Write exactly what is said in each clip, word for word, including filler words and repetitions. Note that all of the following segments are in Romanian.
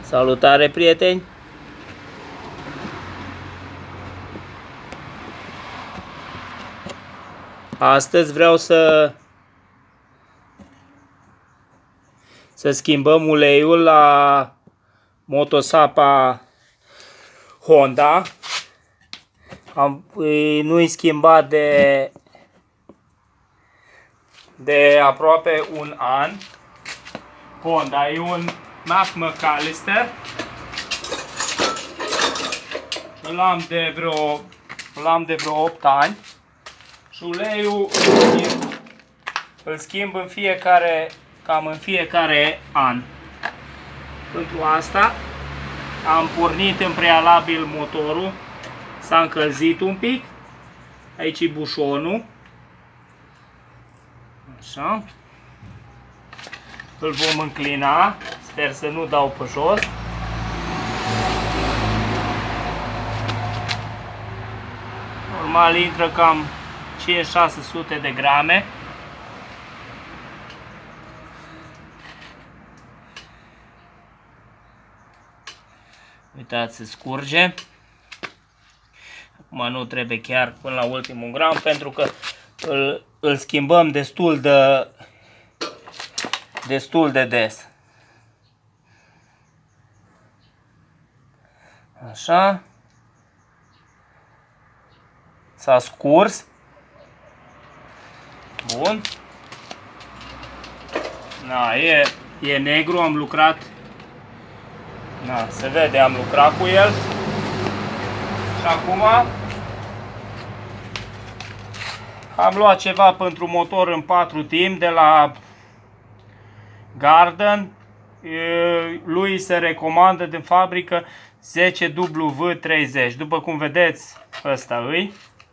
Salutare, prieteni! Astăzi vreau să să schimbăm uleiul la motosapa Honda. Am, nu-i schimbat de de aproape un an. Honda e un Mac McAllister. Îl am de vreo îl am de vreo opt ani. Și uleiul îl schimb în fiecare, cam în fiecare an. Pentru asta am pornit în prealabil motorul, s-a încălzit un pic. Aici e bușonul. Așa. Îl vom înclina, sper să nu dau pe jos. Normal intră cam cinci șase sute de grame. Uitați, se scurge. Acum nu trebuie chiar până la ultimul gram, pentru că îl, îl schimbăm destul de destul de des. Așa. S-a scurs. Bun. Da, e, e negru, am lucrat. Da, se vede, am lucrat cu el. Și acum am luat ceva pentru motor în patru timp de la Garden. Lui se recomandă din fabrică zece W treizeci. După cum vedeți, ăsta îi.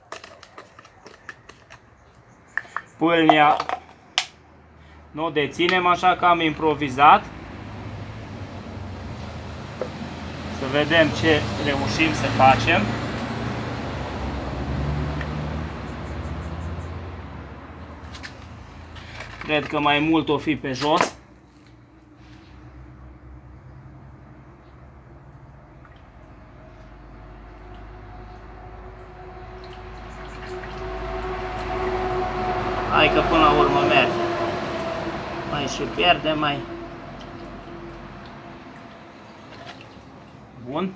Pâlnia nu o deținem, așa că am improvizat. Să vedem ce reușim să facem. Cred că mai mult o fi pe jos. Hai că până la urmă merge. Mai și pierde, mai... Bun.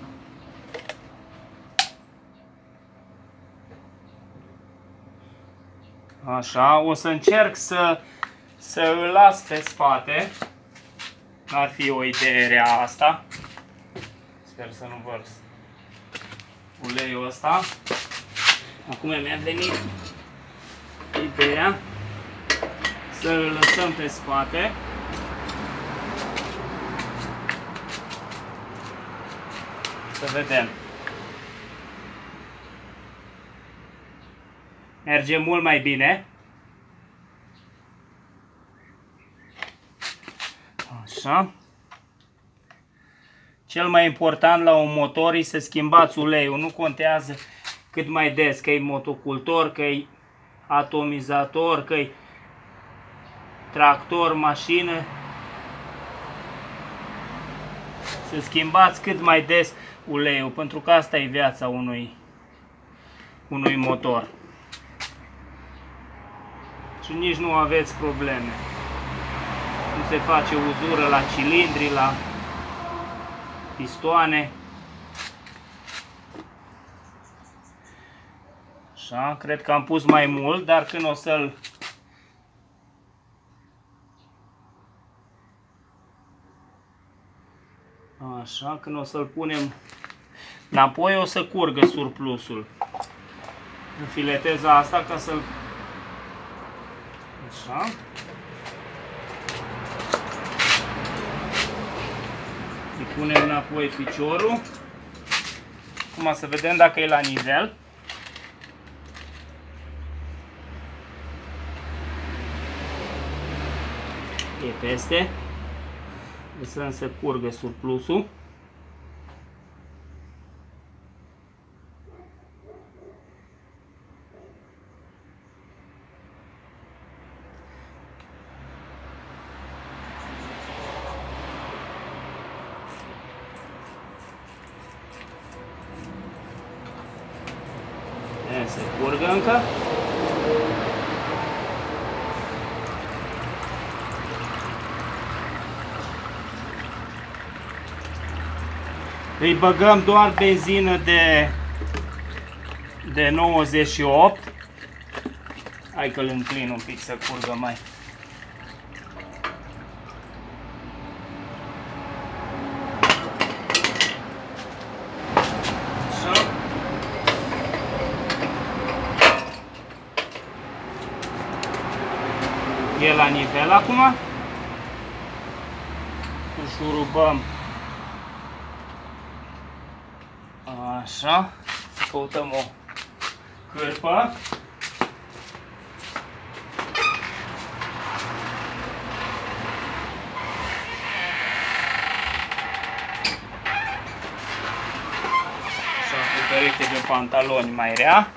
Așa, o să încerc să, să îl las pe spate. N-ar fi o idee rea asta. Sper să nu vărs uleiul ăsta. Acum mi-a venit ideea să îl lăsăm pe spate. Să vedem. Merge mult mai bine. Așa. Cel mai important la un motor e să schimbați uleiul. Nu contează cât mai des, că e motocultor, că e atomizator, că e tractor, mașină. Să schimbați cât mai des uleiul, pentru că asta e viața unui, unui motor. Și nici nu aveți probleme. Nu se face uzură la cilindri, la pistoane. Așa, cred că am pus mai mult, dar când o să-l Așa, când o să-l punem înapoi, o să curgă surplusul. Înfiletez asta ca să-l... Așa. Îi punem înapoi piciorul. Acum să vedem dacă e la nivel. E peste. Lăsăm să curgă surplusul. Mai se curgă încă. Îi băgăm doar benzină de, de nouăzeci și opt. Hai că îl înclin un pic să curgă mai. Așa. E la nivel acum. Îl șurubăm. Așa, căutăm o cârpă. Așa, cu pereche de pantaloni mai rea.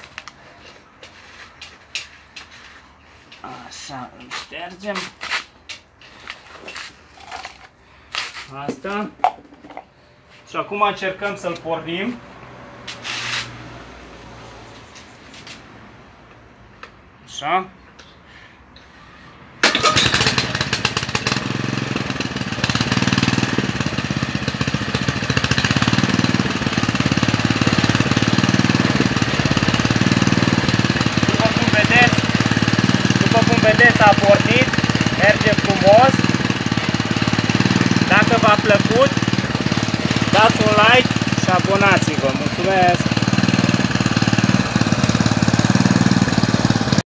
Așa, îl ștergem. Asta. Și acum încercăm să-l pornim. Așa. După cum vedeți, după cum vedeți a pornit, merge frumos. Dacă v-a plăcut, dați un like și abonați-vă. Mulțumesc!